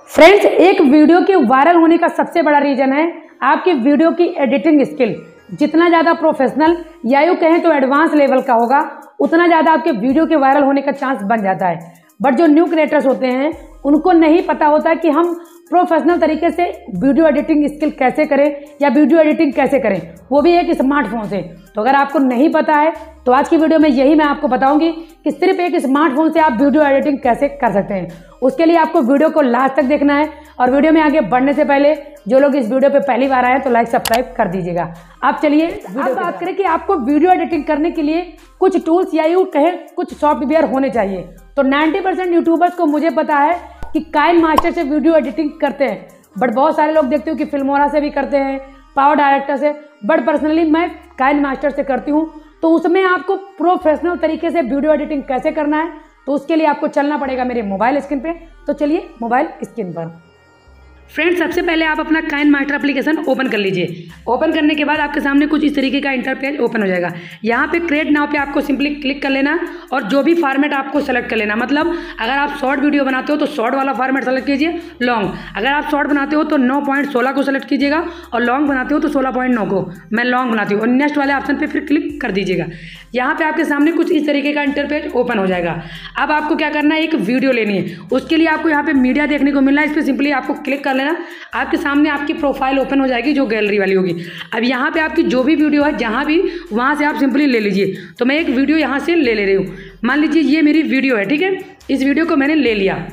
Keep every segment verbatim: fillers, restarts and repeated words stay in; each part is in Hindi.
फ्रेंड्स, एक वीडियो के वायरल होने का सबसे बड़ा रीजन है आपकी वीडियो की एडिटिंग स्किल। जितना ज़्यादा प्रोफेशनल या यूँ कहें तो एडवांस लेवल का होगा, उतना ज़्यादा आपके वीडियो के वायरल होने का चांस बन जाता है। बट जो न्यू क्रिएटर्स होते हैं उनको नहीं पता होता कि हम प्रोफेशनल तरीके से वीडियो एडिटिंग स्किल कैसे करें या वीडियो एडिटिंग कैसे करें, वो भी एक स्मार्टफोन से। तो अगर आपको नहीं पता है तो आज की वीडियो में यही मैं आपको बताऊंगी कि सिर्फ एक स्मार्टफोन से आप वीडियो एडिटिंग कैसे कर सकते हैं। उसके लिए आपको वीडियो को लास्ट तक देखना है और वीडियो में आगे बढ़ने से पहले जो लोग इस वीडियो पे पहली बार आए हैं तो लाइक सब्सक्राइब कर दीजिएगा। आप चलिए वीडियो बात करें कि आपको वीडियो एडिटिंग करने के लिए कुछ टूल्स या यूँ कहें कुछ सॉफ्टवेयर होने चाहिए। तो नाइन्टी परसेंट यूट्यूबर्स को मुझे पता है कि काइन मास्टर से वीडियो एडिटिंग करते हैं, बट बहुत सारे लोग देखते हो कि फिल्मोरा से भी करते हैं, पावर डायरेक्टर से, बट पर्सनली मैं काइन मास्टर से करती हूँ। तो उसमें आपको प्रोफेशनल तरीके से वीडियो एडिटिंग कैसे करना है तो उसके लिए आपको चलना पड़ेगा मेरे मोबाइल स्क्रीन पे। तो चलिए मोबाइल स्क्रीन पर। फ्रेंड्स, सबसे पहले आप अपना काइन मास्टर एप्लीकेशन ओपन कर लीजिए। ओपन करने के बाद आपके सामने कुछ इस तरीके का इंटरपेज ओपन हो जाएगा। यहाँ पे क्रिएट नाउ पे आपको सिंपली क्लिक कर लेना और जो भी फॉर्मेट आपको सेलेक्ट कर लेना। मतलब अगर आप शॉर्ट वीडियो बनाते हो तो शॉर्ट वाला फॉर्मेट सेलेक्ट कीजिए। लॉन्ग अगर आप शॉर्ट बनाते हो तो नौ पॉइंट सोलह को सेलेक्ट कीजिएगा और लॉन्ग बनाते हो तो सोलह पॉइंट नौ को। मैं लॉन्ग बनाती हूँ और नेक्स्ट वाले ऑप्शन पर फिर क्लिक कर दीजिएगा। यहाँ पे आपके सामने कुछ इस तरीके का इंटरपेज ओपन हो जाएगा। अब आपको क्या करना है, एक वीडियो लेनी है। उसके लिए आपको यहाँ पे मीडिया देखने को मिल रहा है, इस पर सिंपली आपको क्लिक कर लेना। आपके सामने आपकी प्रोफाइल ओपन हो जाएगी जो गैलरी वाली होगी। अब यहाँ पे आपकी जो भी वीडियो है जहाँ भी, वहाँ से आप सिंपली ले लीजिए। तो मैं एक वीडियो यहाँ से ले ले रही हूँ। मान लीजिए ये मेरी वीडियो है, ठीक है। इस वीडियो को मैंने ले लिया।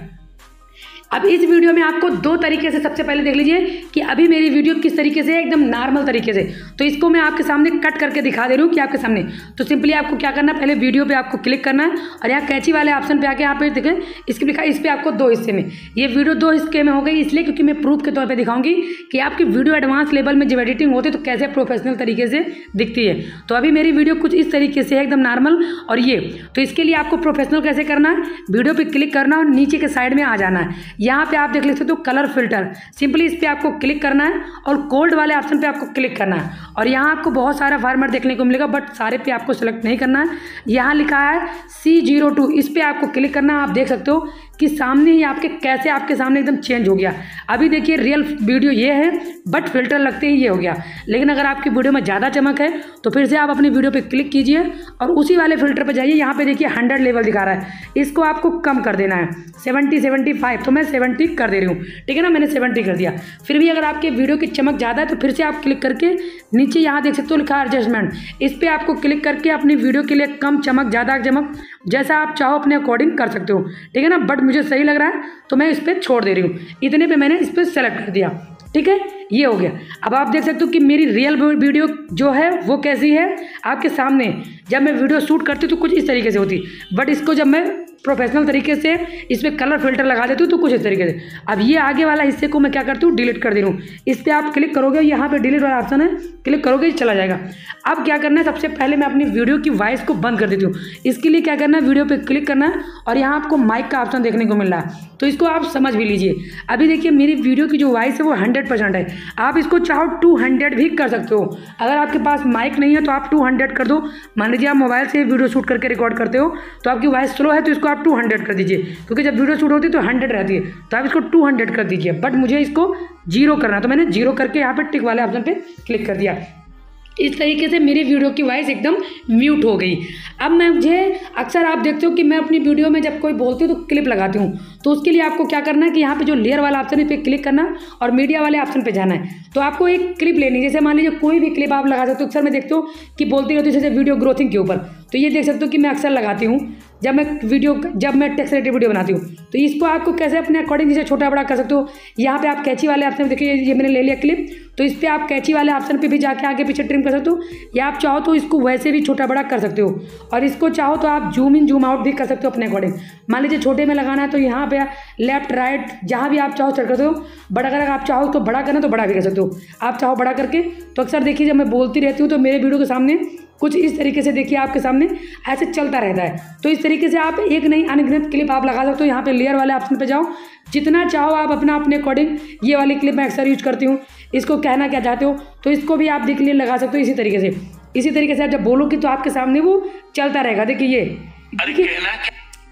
अब इस वीडियो में आपको दो तरीके से सबसे पहले देख लीजिए कि अभी मेरी वीडियो किस तरीके से है, एकदम नॉर्मल तरीके से। तो इसको मैं आपके सामने कट करके दिखा दे रही हूँ कि आपके सामने। तो सिंपली आपको क्या करना है, पहले वीडियो पे आपको क्लिक करना है और यहाँ कैंची वाले ऑप्शन पे आके यहाँ पे देखें इसके लिखा है, इस पर आपको दो हिस्से में, ये वीडियो दो हिस्से में हो गई इसलिए क्योंकि मैं प्रूफ के तौर पर दिखाऊंगी कि आपकी वीडियो एडवांस लेवल में जब एडिटिंग होती है तो कैसे प्रोफेशनल तरीके से दिखती है। तो अभी मेरी वीडियो कुछ इस तरीके से है, एकदम नॉर्मल। और ये तो इसके लिए आपको प्रोफेशनल कैसे करना है, वीडियो पे क्लिक करना और नीचे के साइड में आ जाना है। यहाँ पे आप देख लेते तो कलर फिल्टर, सिंपली इस पे आपको क्लिक करना है और कोल्ड वाले ऑप्शन पे आपको क्लिक करना है। और यहाँ आपको बहुत सारा फॉर्मेट देखने को मिलेगा, बट सारे पे आपको सेलेक्ट नहीं करना है। यहाँ लिखा है सी जीरो टू, इस पे आपको क्लिक करना है। आप देख सकते हो कि सामने ही आपके कैसे आपके सामने एकदम चेंज हो गया। अभी देखिए रियल वीडियो ये है, बट फिल्टर लगते ही ये हो गया। लेकिन अगर आपकी वीडियो में ज़्यादा चमक है तो फिर से आप अपनी वीडियो पे क्लिक कीजिए और उसी वाले फिल्टर पे जाइए। यहाँ पे देखिए हंड्रेड लेवल दिखा रहा है, इसको आपको कम कर देना है, सेवेंटी सेवेंटी फाइव। तो मैं सेवेंटी कर दे रही हूँ, ठीक है ना, मैंने सेवेंटी कर दिया। फिर भी अगर आपके वीडियो की चमक ज़्यादा है तो फिर से आप क्लिक करके नीचे यहाँ देख सकते हो लिखा है एडजस्टमेंट, इस पर आपको क्लिक करके अपनी वीडियो के लिए कम चमक ज़्यादा चमक जैसा आप चाहो अपने अकॉर्डिंग कर सकते हो, ठीक है ना। बट मुझे सही लग रहा है तो मैं इस पर छोड़ दे रही हूँ। इतने पे मैंने इस पर सेलेक्ट कर दिया, ठीक है, ये हो गया। अब आप देख सकते हो कि मेरी रियल वीडियो जो है वो कैसी है आपके सामने। जब मैं वीडियो शूट करती हूँ तो कुछ इस तरीके से होती, बट इसको जब मैं प्रोफेशनल तरीके से इस पर कलर फिल्टर लगा देती हूँ तो कुछ इस तरीके से। अब ये आगे वाला हिस्से को मैं क्या करती हूँ, डिलीट कर दे रही हूँ। इस पर आप क्लिक करोगे, यहाँ पे डिलीट वाला ऑप्शन है, क्लिक करोगे चला जाएगा। अब क्या करना है, सबसे पहले मैं अपनी वीडियो की वॉइस को बंद कर देती हूँ। इसके लिए क्या करना है, वीडियो पे क्लिक करना है और यहाँ आपको माइक का ऑप्शन देखने को मिल रहा है, तो इसको आप समझ भी लीजिए। अभी देखिए मेरी वीडियो की जो वॉइस है वो हंड्रेड परसेंट है। आप इसको चाहो टू हंड्रेड भी कर सकते हो। अगर आपके पास माइक नहीं है तो आप टू हंड्रेड कर दो। मान लीजिए आप मोबाइल से वीडियो शूट करके रिकॉर्ड करते हो तो आपकी वॉइस स्लो है तो इसको आप टू हंड्रेड कर दीजिए, क्योंकि जब वीडियो शूट होती है तो हंड्रेड रहती है, तो आप इसको टू हंड्रेड कर दीजिए। बट मुझे इसको जीरो करना, तो मैंने जीरो करके यहाँ पे टिक वाले ऑप्शन पे क्लिक कर दिया। इस तरीके से मेरी वीडियो की वॉइस एकदम म्यूट हो गई। अब मैं मुझे अक्सर आप देखते हो कि मैं अपनी वीडियो में जब कोई बोलती हूँ तो क्लिप लगाती हूँ। तो उसके लिए आपको क्या करना है कि यहाँ पे जो लेयर वाला ऑप्शन है पे क्लिक करना और मीडिया वाले ऑप्शन पे जाना है। तो आपको एक क्लिप लेनी है, जैसे मान लीजिए कोई भी क्लिप आप लगा सकते हो। अक्सर मैं देखते हो कि बोलती रहती हूँ जैसे वीडियो ग्रोथिंग के ऊपर, तो ये देख सकते हो कि मैं अक्सर लगाती हूँ जब मैं वीडियो जब मैं टेक्स्ट रिलेटेड वीडियो बनाती हूँ। तो इसको आपको कैसे अपने अकॉर्डिंग जैसे छोटा बड़ा कर सकते हो। यहाँ पे आप कैंची वाले ऑप्शन देखिए, ये मैंने ले लिया क्लिप, तो इस पर आप कैंची वाले ऑप्शन पे भी जाके आगे पीछे ट्रिम कर सकते हो, या आप चाहो तो इसको वैसे भी छोटा बड़ा कर सकते हो। और इसको चाहो तो आप जूम इन जूम आउट भी कर सकते हो अपने अकॉर्डिंग। मान लीजिए छोटे में लगाना है तो यहाँ पे लेफ्ट राइट जहाँ भी आप चाहो चल करते हो। बट अगर आप चाहो तो बड़ा करना तो बड़ा भी कर सकते हो। आप चाहो बड़ा करके, तो अक्सर देखिए जब मैं बोलती रहती हूँ तो मेरे वीडियो के सामने कुछ इस तरीके से देखिए आपके सामने ऐसे चलता रहता है। तो इस तरीके से आप एक नई अनगिनत क्लिप आप लगा सकते हो। यहाँ पे लेयर वाले ऑप्शन पे जाओ, जितना चाहो आप अपना अपने अकॉर्डिंग। ये वाली क्लिप मैं अक्सर यूज करती हूँ। इसको कहना क्या चाहते हो तो इसको भी आप देख लिए लगा सकते हो इसी तरीके से। इसी तरीके से आप जब बोलोगे तो आपके सामने वो चलता रहेगा। देखिए ये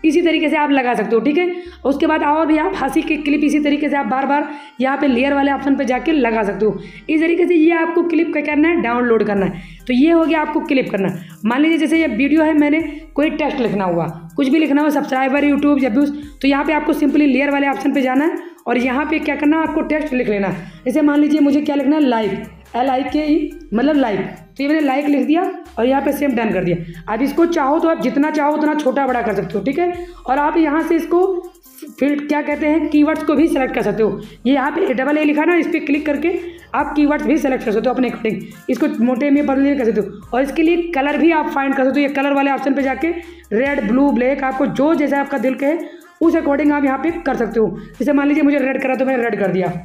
इसी तरीके से आप लगा सकते हो, ठीक है। उसके बाद और भी आप हंसी की क्लिप इसी तरीके से आप बार बार यहाँ पे लेयर वाले ऑप्शन पे जाके लगा सकते हो। इस तरीके से ये आपको क्लिप क्या करना है, डाउनलोड करना है। तो ये हो गया आपको क्लिप करना। मान लीजिए जैसे ये वीडियो है, मैंने कोई टेक्स्ट लिखना हुआ, कुछ भी लिखना हुआ, सब्सक्राइबर, यूट्यूब, जब भी, तो यहाँ पे आपको सिंपली लेयर वाले ऑप्शन पे जाना है और यहाँ पे क्या करना है, आपको टेक्स्ट लिख लेना है। जैसे मान लीजिए मुझे क्या लिखना है, लाइक, एल आई के ई मतलब लाइक, तो ये मैंने लाइक लिख दिया और यहाँ पे सेम डन कर दिया। अब इसको चाहो तो आप जितना चाहो उतना छोटा बड़ा कर सकते हो, ठीक है। और आप यहाँ से इसको फिर क्या कहते हैं, कीवर्ड्स को भी सेलेक्ट कर सकते हो। ये यहाँ पे डबल ए लिखा ना, इस पर क्लिक करके आप कीवर्ड्स भी सेलेक्ट कर सकते हो अपने अकॉर्डिंग। इसको मोटे में बदलने कर सकते हो और इसके लिए कलर भी आप फाइंड कर सकते हो। ये कलर वाले ऑप्शन पे जाके रेड, ब्लू, ब्लैक, आपको जो जैसा आपका दिल कहे उस अकॉर्डिंग आप यहाँ पे कर सकते हो। जैसे मान लीजिए मुझे रेड करा तो मैंने रेड कर दिया।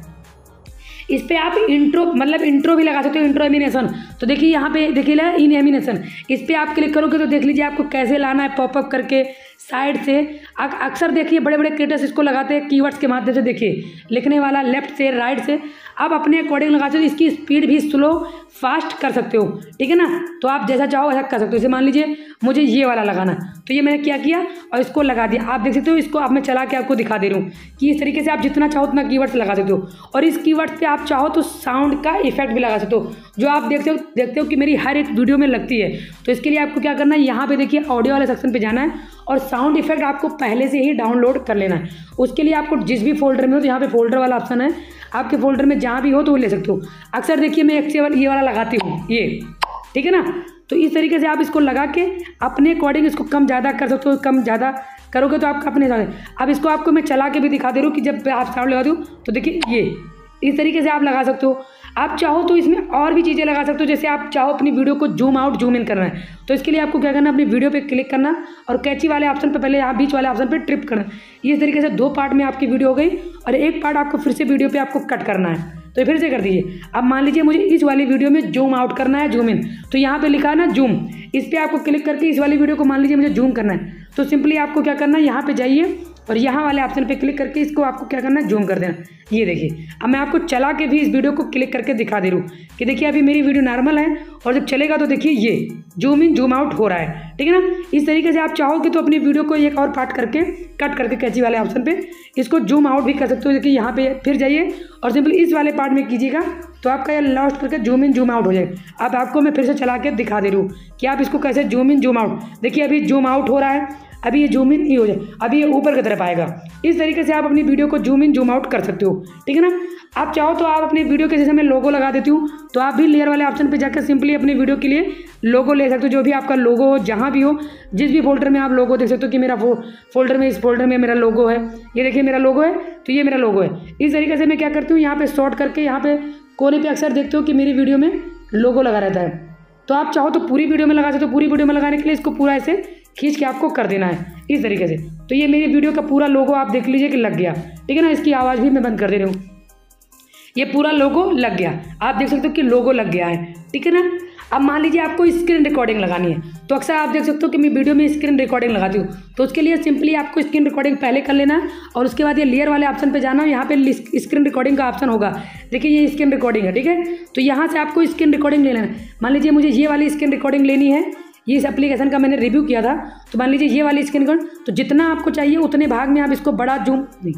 इस पे आप इंट्रो मतलब इंट्रो भी लगा सकते हो, इंट्रो एनिमेशन। तो देखिए यहाँ पे देखिए ला इन एनिमेशन, इस पे आप क्लिक करोगे तो देख लीजिए आपको कैसे लाना है, पॉपअप करके साइड से। अक्सर देखिए बड़े बड़े क्रिएटर्स इसको लगाते हैं कीवर्ड्स के माध्यम से। देखिए लिखने वाला लेफ्ट से राइट से आप अपने अकॉर्डिंग लगा सकते हो। इसकी स्पीड भी स्लो फास्ट कर सकते हो, ठीक है ना। तो आप जैसा चाहो वैसा कर सकते हो। जैसे मान लीजिए मुझे ये वाला लगाना है, तो ये मैंने क्या किया और इसको लगा दिया। आप देख सकते हो, इसको अब मैं चला के आपको दिखा दे रही हूँ कि इस तरीके से आप जितना चाहो उतना कीवर्ड्स लगा सकते हो। और इस कीवर्ड्स पे आप चाहो तो साउंड का इफेक्ट भी लगा सकते हो, जो आप देखते हो देखते हो कि मेरी हर एक वीडियो में लगती है। तो इसके लिए आपको क्या करना है, यहाँ पे देखिए ऑडियो वाले सेक्शन पे जाना है और साउंड इफेक्ट आपको पहले से ही डाउनलोड कर लेना है। उसके लिए आपको जिस भी फोल्डर में हो, तो यहाँ पे फोल्डर वाला ऑप्शन है, आपके फोल्डर में जहाँ भी हो तो वो ले सकते हो। अक्सर देखिए मैं एक से ये वाला लगाती हूँ, ये, ठीक है ना। तो इस तरीके से आप इसको लगा के अपने अकॉर्डिंग इसको कम ज़्यादा कर सकते हो। कम ज़्यादा करोगे तो आप अपने साथ। अब इसको आपको मैं चला के भी दिखा दे रहा हूँ कि जब आप साउंड लगा दूँ तो देखिए ये इस तरीके से आप लगा सकते हो। आप चाहो तो इसमें और भी चीज़ें लगा सकते हो। जैसे आप चाहो अपनी वीडियो को जूम आउट जूम इन करना है, तो इसके लिए आपको क्या करना है, अपनी वीडियो पे क्लिक करना और कैची वाले ऑप्शन पे पहले यहाँ बीच वाले ऑप्शन पे ट्रिप करना। इस तरीके से दो पार्ट में आपकी वीडियो हो गई और एक पार्ट आपको फिर से वीडियो पे आपको कट करना है, तो फिर से कर दीजिए। अब मान लीजिए मुझे इस वाली वीडियो में जूम आउट करना है, जूम इन, तो यहाँ पे लिखा है ना जूम, इस पर आपको क्लिक करके इस वाली वीडियो को मान लीजिए मुझे जूम करना है, तो सिंपली आपको क्या करना है, यहाँ पे जाइए और यहाँ वाले ऑप्शन पे क्लिक करके इसको आपको क्या करना है, जूम कर देना। ये देखिए, अब मैं आपको चला के भी इस वीडियो को क्लिक करके दिखा दे रहा हूँ कि देखिए अभी मेरी वीडियो नॉर्मल है और जब चलेगा तो देखिए ये जूम इन जूम आउट हो रहा है, ठीक है ना। इस तरीके से आप चाहोगे तो अपनी वीडियो को एक और पार्ट करके कट करके कैची वाले ऑप्शन पे इसको जूम आउट भी कर सकते हो। देखिए यहाँ पे फिर जाइए और सिंपली इस वाले पार्ट में कीजिएगा तो आपका ये लास्ट करके जूम इन जूम आउट हो जाएगा। अब आपको मैं फिर से चला के दिखा दे रहा हूँ कि आप इसको कैसे जूम इन जूम आउट। देखिए अभी जूम आउट हो रहा है, अभी ये जूम इन ही हो जाए, अभी ये ऊपर की तरफ आएगा। इस तरीके से आप अपनी वीडियो को जूम इन जूम आउट कर सकते हो, ठीक है ना। आप चाहो तो आप अपनी वीडियो के जैसे मैं लोगो लगा देती हूँ, तो आप भी लेयर वाले ऑप्शन पे जाकर सिंपली अपनी वीडियो के लिए लोगो ले सकते हो। जो भी आपका लोगो हो, जहाँ भी हो, जिस भी फोल्डर में आप लोगो देख सकते हो कि मेरा फो, फोल्डर में इस फोल्डर में मेरा लोगो है, ये देखिए मेरा लोगो है, तो ये मेरा लोगो है। इस तरीके से मैं क्या करती हूँ, यहाँ पे शॉर्ट करके यहाँ पे कोने पे अक्सर देखते हो कि मेरी वीडियो में लोगो लगा रहता है, तो आप चाहो तो पूरी वीडियो में लगा सकते हो। पूरी वीडियो में लगाने के लिए इसको पूरा ऐसे खींच के आपको कर देना है इस तरीके से। तो ये मेरी वीडियो का पूरा लोगो आप देख लीजिए कि लग गया, ठीक है ना। इसकी आवाज़ भी मैं बंद कर दे रही हूँ, ये पूरा लोगो लग गया, आप देख सकते हो कि लोगो लग गया है, ठीक है ना। अब मान लीजिए आपको स्क्रीन रिकॉर्डिंग लगानी है, तो अक्सर आप देख सकते हो कि मैं वीडियो में स्क्रीन रिकॉर्डिंग लगाती हूँ, तो उसके लिए सिंपली आपको स्क्रीन रिकॉर्डिंग पहले कर लेना है और उसके बाद ये लेयर वाले ऑप्शन पे जाना है। यहाँ पे स्क्रीन रिकॉर्डिंग का ऑप्शन होगा, देखिए ये स्क्रीन रिकॉर्डिंग है, ठीक है। तो यहाँ से आपको स्क्रीन रिकॉर्डिंग ले लेना है। मान लीजिए मुझे ये वाली स्क्रीन रिकॉर्डिंग लेनी है, ये इस एप्लीकेशन का मैंने रिव्यू किया था, तो मान लीजिए ये वाली स्क्रीन रिकॉर्डिंग, तो जितना आपको चाहिए उतने भाग में आप इसको बड़ा जूम नहीं,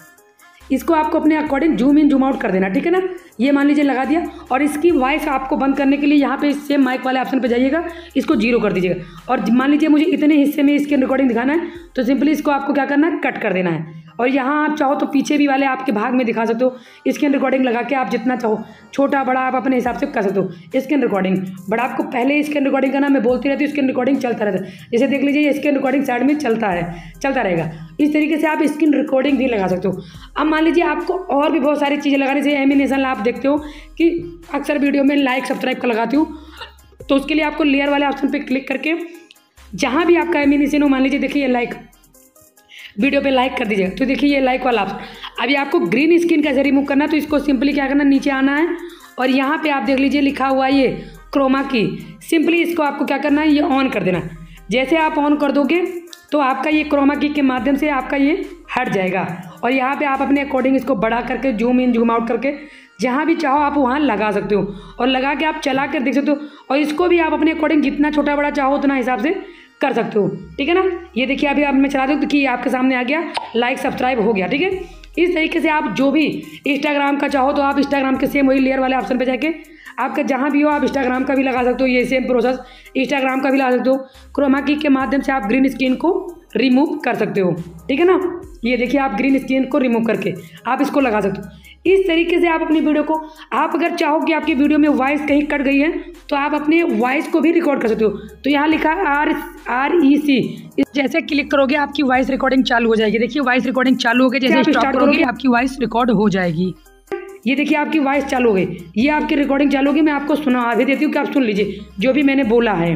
इसको आपको अपने according zoom in zoom out कर देना, ठीक है ना। ये मान लीजिए लगा दिया और इसकी वॉइस आपको बंद करने के लिए यहाँ पे सेम माइक वाले ऑप्शन पे जाइएगा, इसको जीरो कर दीजिएगा। और मान लीजिए मुझे इतने हिस्से में इसकी रिकॉर्डिंग दिखाना है, तो सिंपली इसको आपको क्या करना है, कट कर देना है। और यहाँ आप चाहो तो पीछे भी वाले आपके भाग में दिखा सकते हो। स्क्रीन रिकॉर्डिंग लगा के आप जितना चाहो छोटा बड़ा आप अपने हिसाब से कर सकते हो स्क्रीन रिकॉर्डिंग। बट आपको पहले स्क्रीन रिकॉर्डिंग का ना मैं बोलती रहती हूँ, स्क्रीन रिकॉर्डिंग चलता रहता है। जैसे देख लीजिए स्क्रीन रिकॉर्डिंग साइड में चलता है चलता रहेगा। इस तरीके से आप स्क्रीन रिकॉर्डिंग भी लगा सकते हो। अब मान लीजिए आपको और भी बहुत सारी चीज़ें लगाने से एनिमेशन आप देखते हो कि अक्सर वीडियो में लाइक सब्सक्राइब का लगाती हूँ, तो उसके लिए आपको लेयर वाले ऑप्शन पर क्लिक करके जहाँ भी आपका एनिमेशन हो, मान लीजिए देखिए ये लाइक वीडियो पे लाइक कर दीजिए, तो देखिए ये लाइक वाला ऑप्शन। अभी आपको ग्रीन स्क्रीन कैसे रिमूव करना है, तो इसको सिंपली क्या करना, नीचे आना है और यहाँ पे आप देख लीजिए लिखा हुआ ये क्रोमा की, सिंपली इसको आपको क्या करना है, ये ऑन कर देना। जैसे आप ऑन कर दोगे तो आपका ये क्रोमा की के माध्यम से आपका ये हट जाएगा और यहाँ पे आप अपने अकॉर्डिंग इसको बड़ा करके जूम इन जूम आउट करके जहाँ भी चाहो आप वहाँ लगा सकते हो और लगा के आप चला कर देख सकते हो। और इसको भी आप अपने अकॉर्डिंग जितना छोटा बड़ा चाहो उतना हिसाब से कर सकते हो। ठीक है ना, ये देखिए अभी आप मैं चला दूँ तो कि आपके सामने आ गया, लाइक सब्सक्राइब हो गया। ठीक है, इस तरीके से आप जो भी इंस्टाग्राम का चाहो तो आप इंस्टाग्राम के सेम वही लेयर वाले ऑप्शन पे जाके आपका जहाँ भी हो आप इंस्टाग्राम का भी लगा सकते हो, ये सेम प्रोसेस इंस्टाग्राम का भी लगा सकते हो। क्रोमा की के माध्यम से आप ग्रीन स्क्रीन को रिमूव कर सकते हो। ठीक है ना, ये देखिए आप ग्रीन स्क्रीन को रिमूव करके आप इसको लगा सकते हो। इस तरीके से आप अपनी वीडियो को, आप अगर चाहो कि आपकी वीडियो में वॉइस कहीं कट गई है तो आप अपने वॉइस को भी रिकॉर्ड कर सकते हो। तो यहाँ लिखा है आर आर ई सी, जैसे क्लिक करोगे आपकी वॉइस रिकॉर्डिंग चालू हो जाएगी। देखिए वॉइस रिकॉर्डिंग चालू हो गई, जैसे स्टॉप करोगे आपकी वॉइस रिकॉर्ड हो जाएगी। ये देखिए आपकी वॉइस चालू हो गई, ये आपकी रिकॉर्डिंग चालू होगी। मैं आपको सुना भी देती हूँ कि आप सुन लीजिए जो भी मैंने बोला है,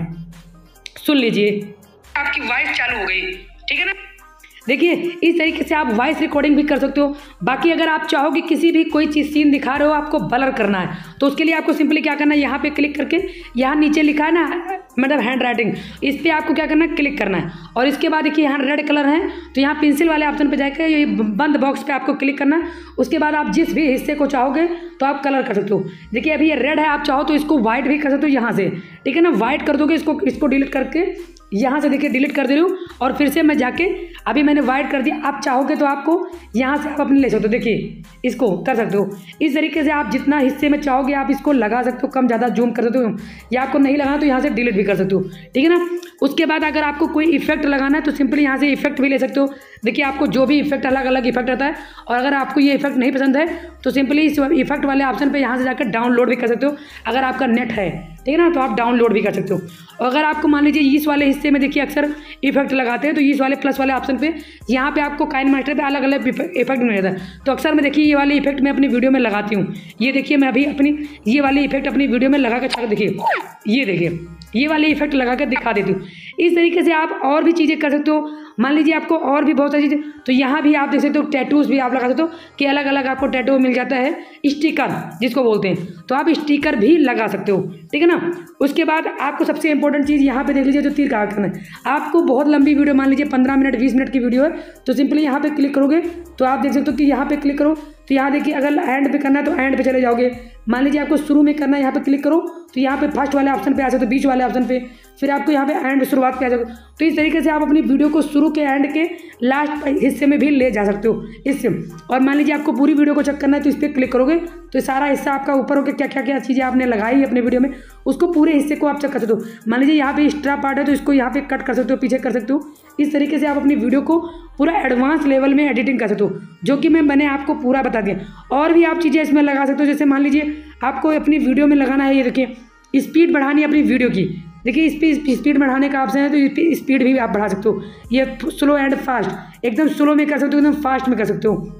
सुन लीजिए। आपकी वॉइस चालू हो गई, ठीक है ना। देखिए इस तरीके से आप वॉइस रिकॉर्डिंग भी कर सकते हो। बाकी अगर आप चाहो कि किसी भी कोई चीज़ सीन दिखा रहे हो आपको ब्लर करना है तो उसके लिए आपको सिंपली क्या करना है, यहाँ पे क्लिक करके यहाँ नीचे लिखा है ना मतलब हैंड राइटिंग, इस पर आपको क्या करना है, क्लिक करना है। और इसके बाद देखिए यहाँ रेड कलर है तो यहाँ पेंसिल वाले ऑप्शन पे जाकर ये बंद बॉक्स पे आपको क्लिक करना है। उसके बाद आप जिस भी हिस्से को चाहोगे तो आप कलर कर सकते हो। देखिए अभी ये रेड है, आप चाहो तो इसको व्हाइट भी कर सकते हो यहाँ से, ठीक है ना। व्हाइट कर दोगे, इसको इसको डिलीट करके यहाँ से देखिए डिलीट कर दे रही हूँ और फिर से मैं जाके अभी मैंने वाइट कर दिया। आप चाहोगे तो आपको यहाँ से आप अपने ले सकते हो, देखिए इसको कर सकते हो। इस तरीके से आप जितना हिस्से में चाहोगे आप इसको लगा सकते हो, कम ज़्यादा जूम कर सकते हो, या आपको नहीं लगाना तो यहाँ से डिलीट भी कर सकते हो, ठीक है ना। उसके बाद अगर आपको कोई इफेक्ट लगाना है तो सिंपली यहाँ से इफेक्ट भी ले सकते हो। देखिए आपको जो भी इफेक्ट अलग अलग इफेक्ट आता है, और अगर आपको ये इफेक्ट नहीं पसंद है तो सिंपली इस इफेक्ट वाले ऑप्शन पे यहाँ से जाकर डाउनलोड भी कर सकते हो अगर आपका नेट है, ठीक है ना, तो आप डाउनलोड भी कर सकते हो। और अगर आपको मान लीजिए इस वाले हिस्से में देखिए अक्सर इफेक्ट लगाते हैं तो इस वाले प्लस वाले ऑप्शन पे यहाँ पे आपको काइन मास्टर पे अलग अलग इफेक्ट मिल जाता है। तो अक्सर मैं देखिए ये वाली इफेक्ट मैं अपनी वीडियो में लगाती हूँ। ये देखिए मैं अभी अपनी ये वाली इफेक्ट अपनी वीडियो में लगा कर देखिए, ये देखिए ये वाले इफेक्ट लगा कर दिखा देती हूँ। इस तरीके से आप और भी चीज़ें कर सकते हो। मान लीजिए आपको और भी बहुत सारी चीज़ें, तो यहाँ भी आप देख सकते हो टैटूज भी आप लगा सकते हो कि अलग अलग आपको टैटू मिल जाता है, स्टिकर जिसको बोलते हैं, तो आप स्टिकर भी लगा सकते हो, ठीक है ना। उसके बाद आपको सबसे इंपॉर्टेंट चीज़ यहाँ पे देख लीजिए जो तीर का आइकन है। आपको बहुत लंबी वीडियो, मान लीजिए पंद्रह मिनट बीस मिनट की वीडियो है तो सिंपली यहाँ पे क्लिक करोगे तो आप देख सकते हो कि यहाँ पे क्लिक करो तो यहाँ देखिए अगर एंड पे करना है तो एंड पे चले जाओगे। मान लीजिए आपको शुरू में करना है, यहाँ पे क्लिक करो तो यहाँ पे फर्स्ट वाले ऑप्शन पे आ सकते हो, बीच वाले ऑप्शन पे, फिर आपको यहाँ पे एंड शुरुआत पे आ जाओगे। तो इस तरीके से आप अपनी वीडियो को शुरू के एंड के लास्ट हिस्से में भी ले जा सकते हो इससे। और मान लीजिए आपको पूरी वीडियो को चेक करना है तो इस पर क्लिक करोगे तो सारा हिस्सा आपका ऊपर होकर क्या क्या क्या चीज़ें आपने लगाई है अपने वीडियो में उसको पूरे हिस्से को आप चेक कर सकते हो। मान लीजिए यहाँ पे एक्स्ट्रा पार्ट है तो इसको यहाँ पे कट कर सकते हो, पीछे कर सकते हो। इस तरीके से आप अपनी वीडियो को पूरा एडवांस लेवल में एडिटिंग कर सकते हो, जो कि मैं मैंने आपको पूरा बता दिया। और भी आप चीज़ें इसमें लगा सकते हो, जैसे मान लीजिए आपको अपनी वीडियो में लगाना है, ये देखिए स्पीड बढ़ानी है अपनी वीडियो की। देखिए इस पर स्पीड बढ़ाने का ऑप्शन है तो स्पीड भी आप बढ़ा सकते हो। ये स्लो एंड फास्ट, एकदम स्लो में कर सकते हो, एकदम फास्ट में कर सकते हो।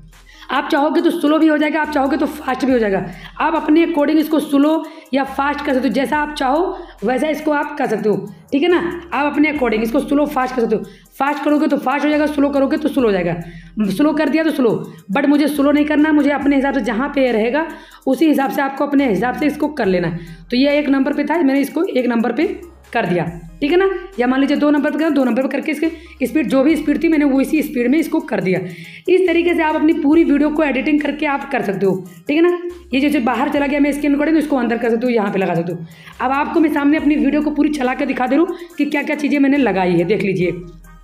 आप चाहोगे तो स्लो भी हो जाएगा, आप चाहोगे तो फास्ट भी हो जाएगा। आप अपने अकॉर्डिंग इसको स्लो या फास्ट कर सकते हो, जैसा आप चाहो वैसा इसको आप कर सकते हो, ठीक है ना। आप अपने अकॉर्डिंग इसको स्लो फास्ट कर सकते हो। फास्ट करोगे तो फास्ट हो जाएगा, स्लो करोगे तो स्लो हो जाएगा। स्लो कर दिया तो स्लो, बट मुझे स्लो नहीं करना, मुझे अपने हिसाब से जहाँ पे रहेगा उसी हिसाब से आपको अपने हिसाब से इसको कर लेना है। तो ये एक नंबर पे था, मैंने इसको एक नंबर पे कर दिया, ठीक है ना। या मान लीजिए दो नंबर पर करना, दो नंबर पर करके इसके स्पीड जो भी स्पीड थी मैंने वो इसी स्पीड में इसको कर दिया। इस तरीके से आप अपनी पूरी वीडियो को एडिटिंग करके आप कर सकते हो, ठीक है ना। ये जैसे बाहर चला गया मैं इसके अकॉर्डिंग तो इसको अंदर कर सकते हो, यहाँ पे लगा सकते हो। अब आपको मैं सामने अपनी वीडियो को पूरी चला के दिखा दे रहा हूँ कि क्या क्या चीज़ें मैंने लगाई है, देख लीजिए।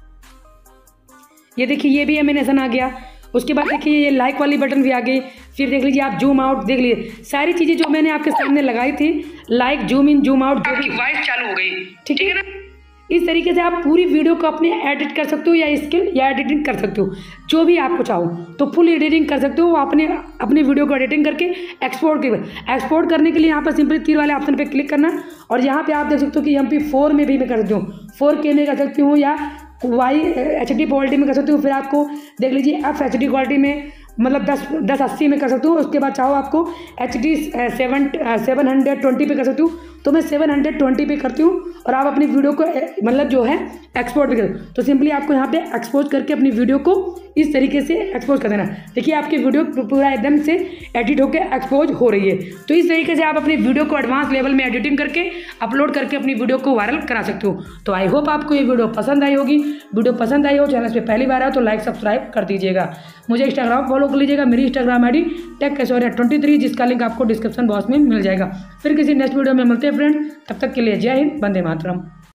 ये देखिए ये भी एनिमेशन आ गया। उसके बाद देखिए ये लाइक वाली बटन भी आ गई। फिर देख लीजिए आप जूम आउट, देख लीजिए सारी चीज़ें जो मैंने आपके सामने लगाई थी, like, zoom in, zoom out, जो भी वॉइस चालू हो गई, ठीक है ना। इस तरीके से आप पूरी वीडियो को अपने एडिट कर सकते हो, या स्किल या एडिटिंग कर सकते हो, जो भी आपको चाहो तो फुल एडिटिंग कर सकते हो। अपने अपने वीडियो को एडिटिंग करके एक्सपोर्ट कर एक्सपोर्ट करने के लिए यहाँ पर सिंपली तीर वाले ऑप्शन पे क्लिक करना, और यहाँ पे आप देख सकते हो कि एम पी फोर में भी मैं कर सकती हूँ, फोर के में कर सकती हूँ, या वाई एच डी क्वालिटी में कर सकती हूँ। फिर आपको देख लीजिए एफ एच डी क्वालिटी में मतलब दस दस अस्सी में कर सकते हो। उसके बाद चाहो आपको H D seven seven hundred twenty पे कर सकती हूँ, तो मैं सेवन हंड्रेड ट्वेंटी पे करती हूँ। और आप अपनी वीडियो को मतलब जो है एक्सपोर्ट भी कर, तो सिंपली आपको यहाँ पे एक्सपोज करके अपनी वीडियो को इस तरीके से एक्सपोज कर देना। देखिए आपकी वीडियो पूरा एकदम से एडिट होकर एक्सपोज हो रही है। तो इस तरीके से आप अपनी वीडियो को एडवांस लेवल में एडिटिंग करके अपलोड करके अपनी वीडियो को वायरल करा सकते हो। तो आई होप आपको ये वीडियो पसंद आई होगी। वीडियो पसंद आई हो, चैनल पे पहली बार आया तो लाइक सब्सक्राइब कर दीजिएगा। मुझे इंस्टाग्राम फॉलो कर लीजिएगा, मेरी Instagram I D tech Kaishoriya twenty three, जिसका लिंक आपको डिस्क्रिप्शन बॉक्स में मिल जाएगा। फिर किसी नेक्स्ट वीडियो में मिलते हैं फ्रेंड, तब तक के लिए जय हिंद, वंदे मातरम।